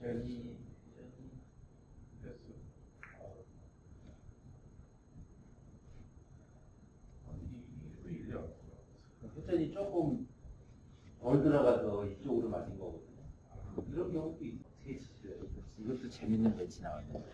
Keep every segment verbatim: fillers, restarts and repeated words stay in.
여기 됐어. 아니, 이게 안 회전이 조금 덜 들어가서 이쪽으로 맞은 거거든요. 이런 경우도 있- 어떻게 치실래요? 이것도 재밌는 배치 나왔는데.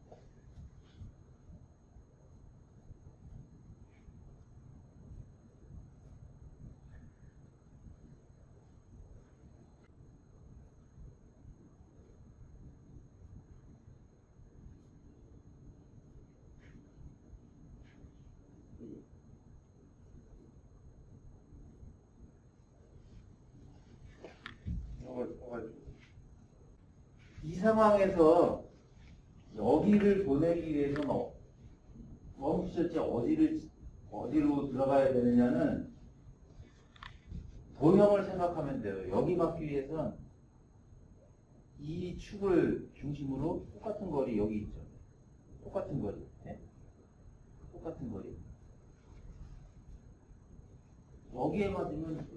이 상황에서 여기를 보내기 위해서는 어- 멈추셨지 어디를 어디로 들어가야 되느냐는 도형을 생각하면 돼요. 여기 맞기 위해서는 이 축을 중심으로 똑같은 거리 여기 있죠. 똑같은 거리. 네? 똑같은 거리. 여기에 맞으면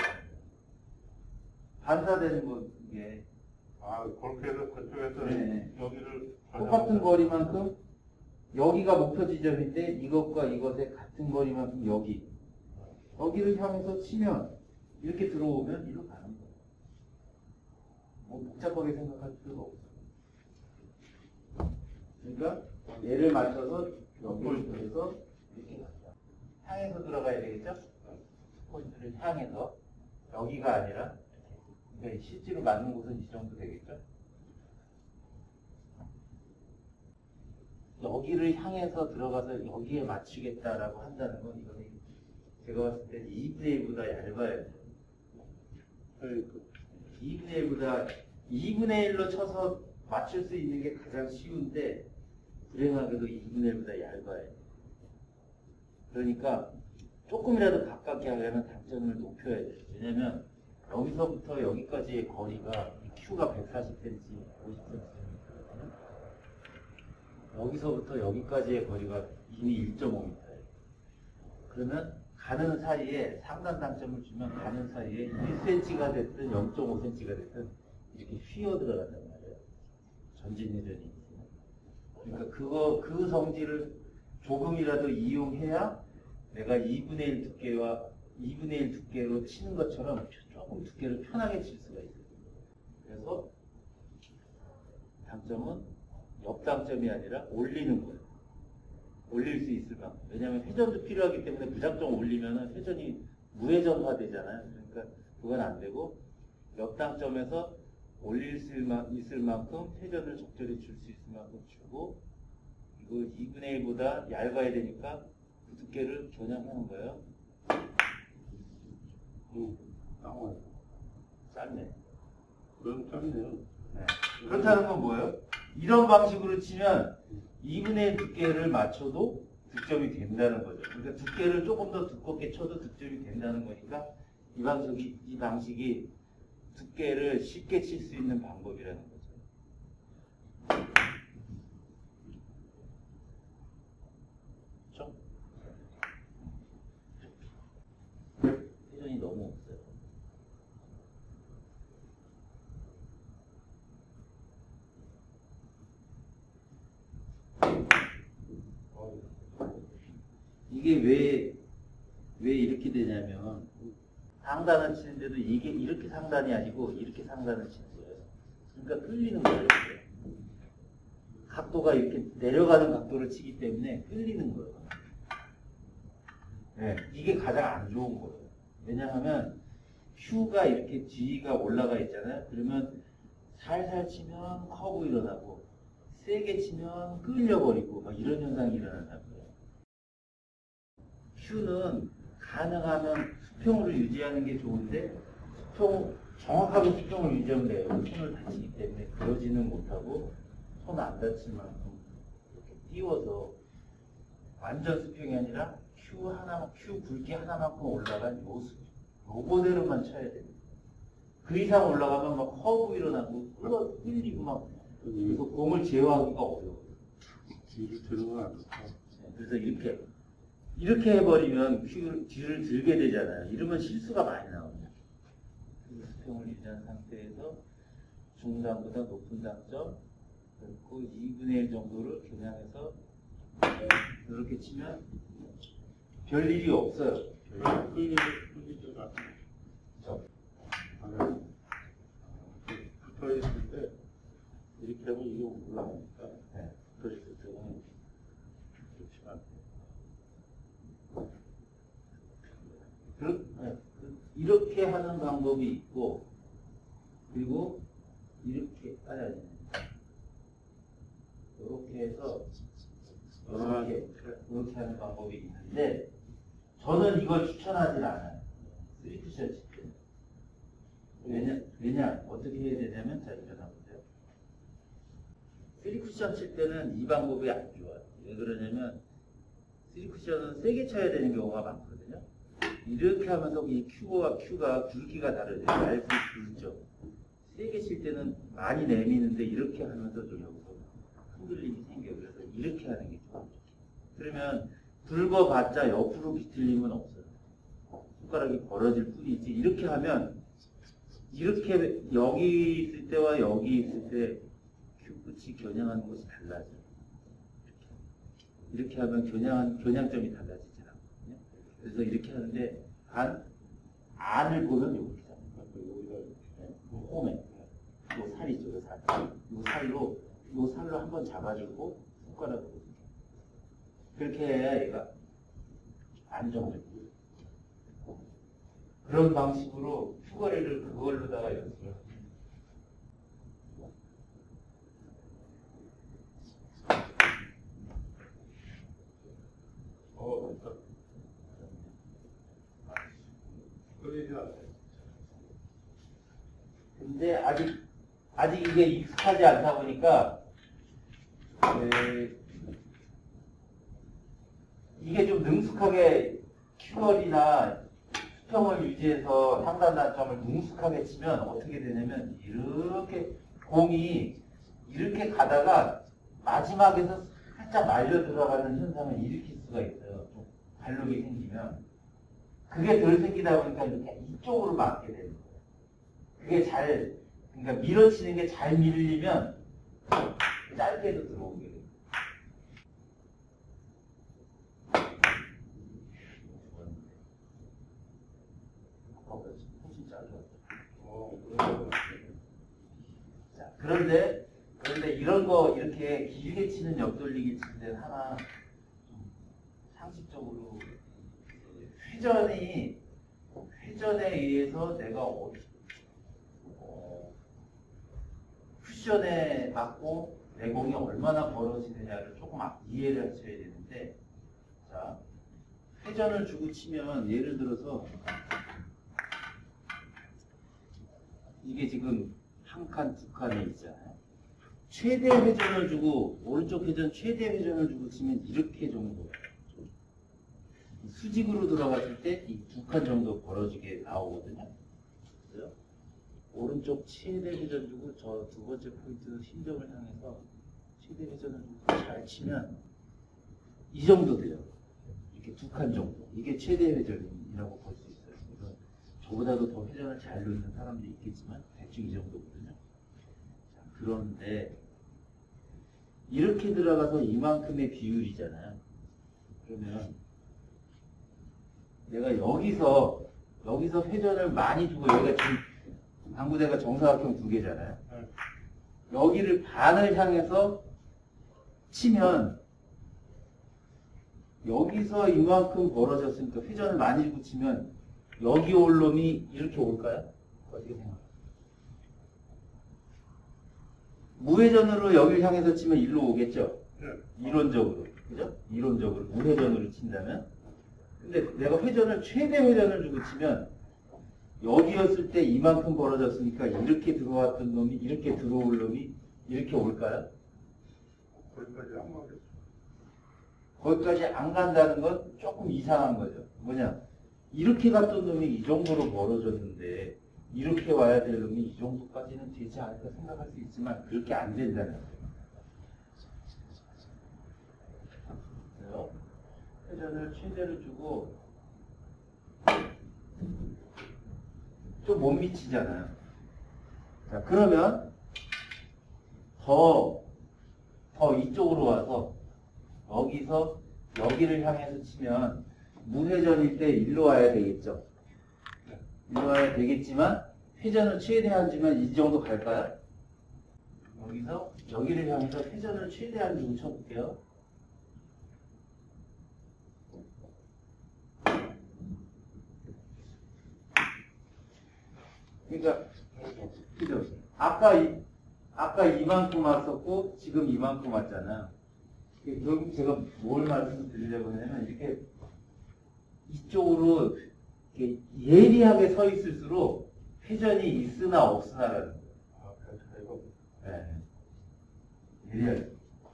반사되는 거 이게 아, 그렇게 해서 그쪽에서 네. 여기를 똑같은 거리만큼 여기가 목표 지점인데 이것과 이것의 같은 거리만큼 여기 여기를 향해서 치면 이렇게 들어오면 이리로 가는 거예요. 뭐 복잡하게 생각할 필요가 없어요. 그러니까 얘를 맞춰서 여기를 들어서 이렇게 가죠. 향해서 들어가야 되겠죠? 포인트를 향해서 여기가 아니라 그러니까 실제로 맞는 곳은 이 정도 되겠죠? 여기를 향해서 들어가서 여기에 맞추겠다라고 한다는 건 이거는 제가 봤을 때 이분의 일보다 얇아야 돼요. 이분의 일보다 이분의 일로 쳐서 맞출 수 있는 게 가장 쉬운데 불행하게도 이분의 일보다 얇아야 돼요. 그러니까 조금이라도 가깝게 하려면 당점을 높여야 돼요. 왜냐면 여기서부터 여기까지의 거리가 Q가 백사십 센티미터, 오십 센티미터거든요. 여기서부터 여기까지의 거리가 이미 일 점 오 미터예요. 그러면 가는 사이에 상단 당점을 주면 가는 사이에 일 센티미터가 됐든 영 점 오 센티미터가 됐든 이렇게 휘어 들어간단 말이에요. 전진 회전이 있으면. 그러니까 그거 그 성질을 조금이라도 이용해야 내가 이분의 일 두께와 이분의 일 두께로 치는 것처럼 조금 두께를 편하게 칠 수가 있어요. 그래서 당점은 옆당점이 아니라 올리는 거예요. 올릴 수 있을 만큼. 왜냐하면 회전도 필요하기 때문에 무작정 올리면 회전이 무회전화 되잖아요. 그러니까 그건 안 되고 옆당점에서 올릴 수 있을 만큼 회전을 적절히 줄 수 있을 만큼 주고 이거 이분의 일보다 얇아야 되니까 그 두께를 겨냥하는 거예요. 응, 나와요. 짧네. 그럼 짧네요. 네. 그렇다는 건 뭐예요? 이런 방식으로 치면 이분의 일 두께를 맞춰도 득점이 된다는 거죠. 그러니까 두께를 조금 더 두껍게 쳐도 득점이 된다는 거니까 이 방식이, 이 방식이 두께를 쉽게 칠 수 있는 방법이라는 거죠. 그렇죠? 회전이 너무 없어요. 이게 왜, 왜 이렇게 되냐면, 상단을 치는데도 이게 이렇게 상단이 아니고 이렇게 상단을 치는 거예요. 그러니까 끌리는 거예요. 이렇게. 각도가 이렇게 내려가는 각도를 치기 때문에 끌리는 거예요. 네, 이게 가장 안 좋은 거예요. 왜냐하면, Q가 이렇게 G가 올라가 있잖아요. 그러면 살살 치면 커브 일어나고, 세게 치면 끌려버리고, 막 이런 현상이 일어난다고요. Q는 가능하면 수평으로 유지하는 게 좋은데 수평, 정확하게 수평을 유지하면 돼요. 손을 다치기 때문에 그러지는 못하고 손 안 다칠 만큼 이렇게 띄워서 완전 수평이 아니라 Q 하나, Q 굵기 하나만큼 올라간 요 수평, 요거대로만 쳐야 됩니다. 그 이상 올라가면 막 커브 일어나고 끌어 끌리고 막 그래서 공을 제어하기가 어려워요. 뒤를 들으면 안 좋다. 그래서 이렇게 이렇게 해버리면 큐, 뒤를 들게 되잖아요. 이러면 실수가 많이 나옵니다. 수평을 유지한 상태에서 중단보다 높은 당점, 그리고 이분의 일 정도를 겨냥해서 이렇게 치면 별 일이 없어요. 끌리, 끌리다가. 저. 붙어 있을 때, 이렇게 하면 이게 올라가니까, 네. 붙어 있을 때는, 이렇게 치면 안 돼요. 그렇- 네. 이렇게 하는 방법이 있고, 그리고 이렇게, 아니, 아니, 이렇게 해서, 이렇게, 이렇게 하는 방법이 있는데, 저는 이걸 추천하지 않아요. 쓰리 쿠션 칠 때. 왜냐, 왜냐, 어떻게 해야 되냐면, 자, 일어나 보세요. 쓰리 쿠션 칠 때는 이 방법이 안 좋아요. 왜 그러냐면, 쓰리 쿠션은 세게 쳐야 되는 경우가 많거든요. 이렇게 하면서 이 큐와 큐가 굵기가 다르죠. 얇고 굵죠. 세게 칠 때는 많이 내미는데 이렇게 하면서 좀 여기서 흔들림이 생겨요. 그래서 이렇게 하는 게 좋아요. 그러면 굵어봤자 옆으로 비틀림은 없어요. 손가락이 벌어질 뿐이지. 이렇게 하면 이렇게 여기 있을 때와 여기 있을 때 큐 끝이 겨냥하는 것이 달라져요. 이렇게, 이렇게 하면 겨냥한, 겨냥점이 달라지진 않거든요. 그래서 이렇게 하는데 안, 안을 보면 이렇게 잡는 거예요. 여기다 이렇게 홈에 요 살 있죠, 요 살. 요 살로 요 살로 한번 잡아주고 손가락으로 그렇게 해야 얘가 안정되고 그런 방식으로 큐거리를 그걸로다가 연습을 합니다. 어, 됐다. 끌리지 않아요. 근데 아직 아직 이게 익숙하지 않다 보니까 에, 이게 좀 능숙하게 큐얼이나 수평을 유지해서 상단 단점을 능숙하게 치면 어떻게 되냐면 이렇게 공이 이렇게 가다가 마지막에서 살짝 말려 들어가는 현상을 일으킬 수가 있어요. 좀 발록이 생기면 그게 덜 생기다 보니까 이렇게 이쪽으로 맞게 되는 거예요. 그게 잘 그러니까 밀어치는 게 잘 밀리면 짧게도 들어오게 돼요. 훨씬 짧아요. 어, 그래서. 자, 그런데 그런데 이런 거 이렇게 길게 치는 옆돌리기 칠 때는 하나 좀 상식적으로 회전이 회전에 의해서 내가 어디 어, 쿠션에 맞고 내 공이 얼마나 벌어지느냐를 조금 이해를 하셔야 되는데, 자 회전을 주고 치면 예를 들어서 이게 지금 한 칸, 두 칸에 있잖아요. 최대 회전을 주고 오른쪽 회전 최대 회전을 주고 치면 이렇게 정도 수직으로 들어갔을 때 이 두 칸 정도 벌어지게 나오거든요. 그래서 오른쪽 최대 회전 주고 저 두 번째 포인트 심정을 향해서 최대 회전을 주고 잘 치면 이 정도 돼요. 이렇게 두 칸 정도. 이게 최대 회전이라고 볼 수 있어요. 그래서 저보다도 더 회전을 잘 넣는 사람도 있겠지만 대충 이 정도거든요. 자, 그런데 이렇게 들어가서 이만큼의 비율이잖아요. 그러면 내가 여기서 여기서 회전을 많이 주고 여기가 지금 당구대가 정사각형 두 개잖아요. 여기를 반을 향해서 치면 여기서 이만큼 벌어졌으니까 회전을 많이 주고 치면 여기 올 놈이 이렇게 올까요? 어떻게 생각해요? 무회전으로 여기를 향해서 치면 일로 오겠죠? 네. 이론적으로. 그죠? 이론적으로. 무회전으로 친다면. 근데 내가 회전을, 최대 회전을 주고 치면 여기였을 때 이만큼 벌어졌으니까 이렇게 들어왔던 놈이, 이렇게 들어올 놈이 이렇게 올까요? 거기까지 안 가겠죠. 거기까지 안 간다는 건 조금 이상한 거죠. 뭐냐? 이렇게 갔던 놈이 이 정도로 벌어졌는데 이렇게 와야 될 놈이 이 정도까지는 되지 않을까 생각할 수 있지만 그렇게 안 된다는 거예요. 그래서 회전을 최대로 주고 좀 못 미치잖아요. 자, 그러면 더, 더 이쪽으로 와서 여기서 여기를 향해서 치면 무회전일 때 일로 와야 되겠죠. 일로 와야 되겠지만 회전을 최대한 주면 이 정도 갈까요? 여기서 여기를 향해서 회전을 최대한 주고 쳐볼게요. 그러니까 그죠? 아까 이, 아까 이만큼 왔었고 지금 이만큼 왔잖아요. 결국 제가 뭘 말씀드리려고 하냐면 이렇게 이쪽으로 이렇게 예리하게 서 있을수록 회전이 있으나 없으나라는 거예요. 아, 잘 이거. 네. 예리하게.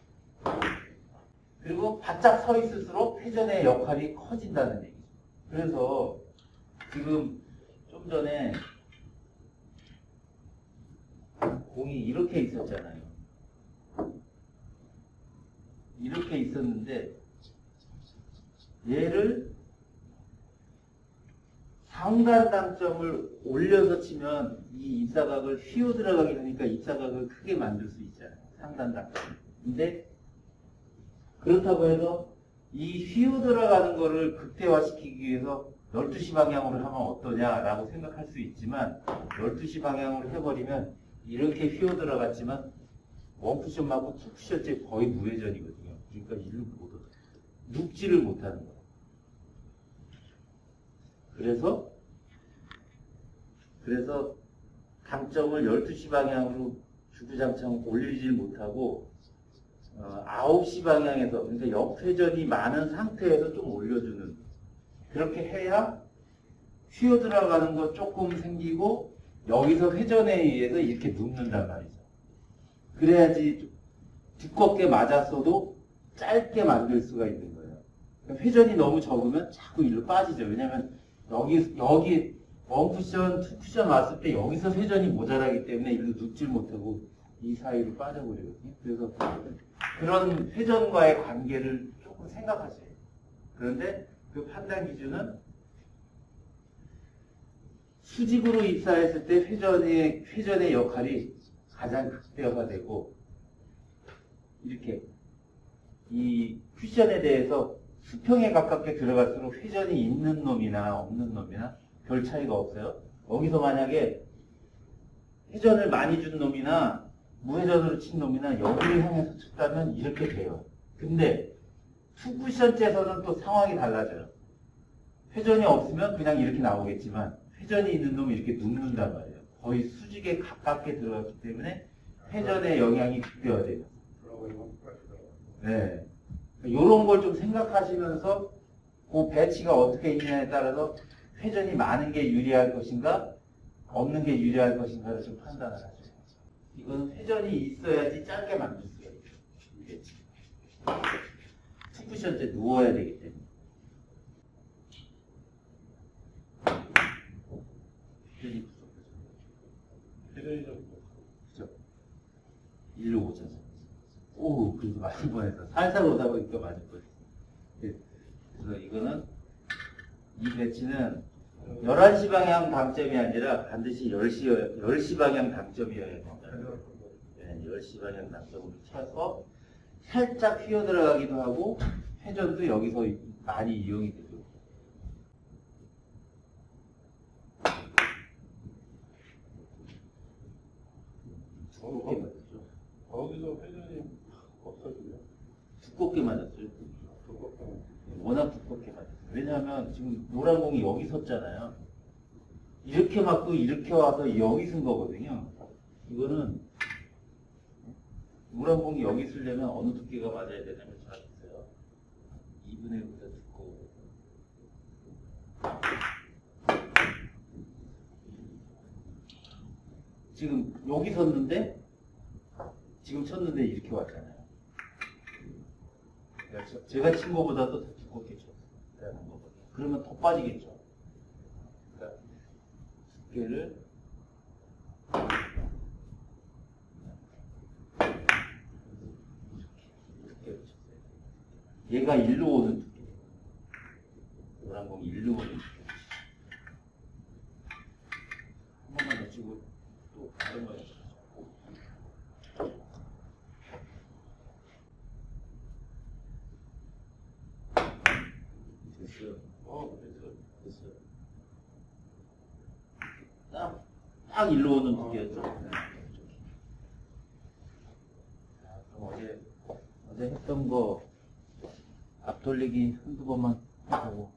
그리고 바짝 서 있을수록 회전의 역할이 커진다는 얘기죠. 그래서 지금 좀 전에 공이 이렇게 있었잖아요. 이렇게 있었는데 얘를 상단 당점을 올려서 치면 이 입사각을 휘어 들어가게 되니까 입사각을 크게 만들 수 있잖아요. 상단 당점. 근데 그렇다고 해서 이 휘어 들어가는 거를 극대화시키기 위해서 열두 시 방향으로 하면 어떠냐라고 생각할 수 있지만 열두 시 방향으로 해버리면 이렇게 휘어 들어갔지만 원쿠션 맞고 투쿠션째 거의 무회전이거든요. 그러니까 일로 못 얻어. 눕지를 못하는 거예요. 그래서 그래서 당점을 열두 시 방향으로 주구장창 올리질 못하고 어, 아홉 시 방향에서 그러니까 역회전이 많은 상태에서 좀 올려주는 그렇게 해야 휘어 들어가는 거 조금 생기고 여기서 회전에 의해서 이렇게 눕는단 말이죠. 그래야지 두껍게 맞았어도 짧게 만들 수가 있는 거예요. 그러니까 회전이 너무 적으면 자꾸 일로 빠지죠. 왜냐하면 여기 여기 원 쿠션, 투 쿠션 왔을 때 여기서 회전이 모자라기 때문에 일로 눕질 못하고 이 사이로 빠져버리거든요. 그래서 그런 회전과의 관계를 조금 생각하셔야 돼요. 그런데 그 판단 기준은 수직으로 입사했을 때 회전의, 회전의 역할이 가장 극대화가 되고, 이렇게, 이 쿠션에 대해서 수평에 가깝게 들어갈수록 회전이 있는 놈이나 없는 놈이나 별 차이가 없어요. 여기서 만약에 회전을 많이 준 놈이나 무회전으로 친 놈이나 여기를 향해서 쳤다면 이렇게 돼요. 근데 투쿠션째에서는 또 상황이 달라져요. 회전이 없으면 그냥 이렇게 나오겠지만 회전이 있는 놈이 이렇게 눕는단 말이에요. 거의 수직에 가깝게 들어갔기 때문에 회전의 영향이 극대화돼요. 네. 이런 걸 좀 생각하시면서 그 배치가 어떻게 있느냐에 따라서 회전이 많은 게 유리할 것인가 없는 게 유리할 것인가를 좀 판단을 하셔야 돼요. 이건 회전이 있어야지 짧게 만들 수가 있어요. 이 배치. 투쿠션째 누워야 되기 때문에. 회전이 부족해서. 회전이 좀 그죠? 일로 오셔서. 오, 그래도 맞을 뻔했어. 살살 오다 보니까 맞을 뻔했어. 그래서 이거는, 이 배치는 열한 시 방향 당점이 아니라 반드시 열 시, 열 시 방향 당점이어야 된다. 네, 열 시 방향 당점으로 쳐서 살짝 휘어 들어가기도 하고, 회전도 여기서 많이 이용이 되죠. 두껍게 맞았죠. 거기서 회전이 없어지면 두껍게 맞았어요. 두껍게 워낙 두껍게 맞았어요. 왜냐하면 지금 노란 공이 여기 섰잖아요. 이렇게 맞고 이렇게 와서 여기 쓴 거거든요. 이거는 노란 공이 여기 쓰려면 어느 두께가 맞아야 되냐면 잘 보세요. 이분의 일보다 두꺼워. 지금 여기 섰는데 지금 쳤는데 이렇게 왔잖아요. 그러니까 제가 친 거보다도 더 두껍게 쳤어요. 그러면 더 빠지겠죠. 그러니까 두께를 두께를 쳤어요. 얘가 일로 오는 두께. 노란 공이 일로 오는 두께. 한 번만 더 치고 또 다른 거 해주세요. 딱 일로 오는 두께였죠. 네. 자, 그럼 어제, 어제 했던 거 앞 돌리기 한두 번만 하고